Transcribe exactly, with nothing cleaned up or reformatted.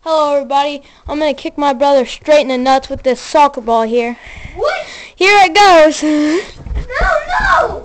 Hello everybody, I'm going to kick my brother straight in the nuts with this soccer ball here. What? Here it goes. No, no!